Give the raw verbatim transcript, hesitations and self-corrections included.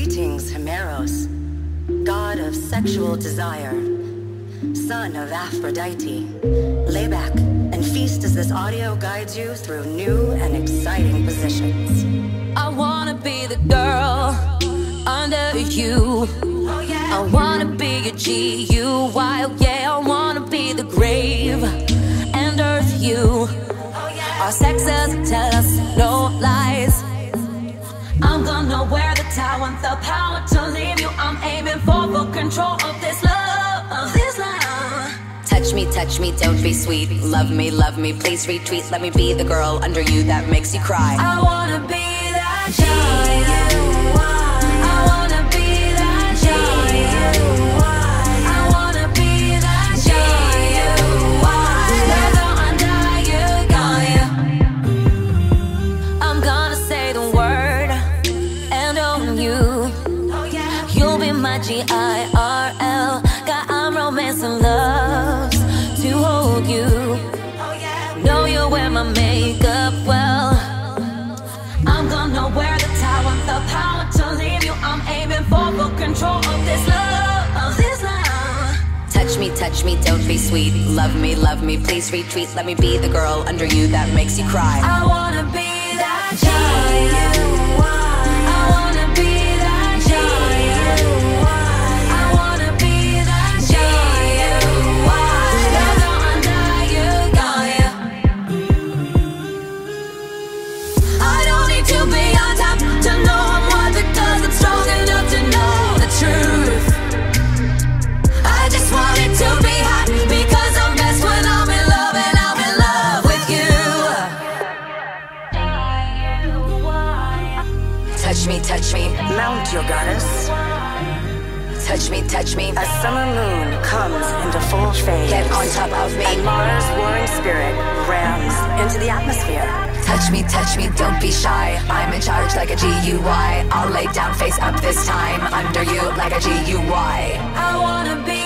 Greetings, Himeros, god of sexual desire, son of Aphrodite. Lay back and feast as this audio guides you through new and exciting positions. I wanna be the girl under you. Oh, yeah. I wanna be your G U Y. Oh, yeah, I wanna be the grave and earth you. Oh, yeah. Our sexes tell us no lies. I'm gonna wear the towel and the power to leave you. I'm aiming for full control of this love, of this love. Touch me, touch me, don't be sweet. Love me, love me, please retweet. Let me be the girl under you that makes you cry. I wanna be that G U Y. I wanna be that G U Y. I wanna be that G U Y. The girl under you, yeah. I'm gonna say the word and own you. Oh, yeah. You'll be my G I R L. Got I'm romance and love to hold you. Oh, yeah. Know you wear my makeup well. I'm gonna wear the towel, the power to leave you. I'm aiming for full control of this love, of this love. Touch me, touch me, don't be sweet. Love me, love me, please retweet. Let me be the girl under you that makes you cry. I wanna be that G U Y. I wanna be that G U Y. I wanna be that G U Y. The girl under you, yeah. I don't need to be on top to know I'm worth it, 'cause I'm strong enough to know the truth. I just want it to be hot, because I'm best when I'm in love, and I'm in love with you. Touch me, touch me, Mount your goddess. touch me, touch me. A summer moon comes into full phase. Get on top of me. And Mars' warring spirit rams into the atmosphere. Touch me, touch me, don't be shy. I'm in charge like a G U Y. I'll lay down face up this time under you like a G U Y. I wanna be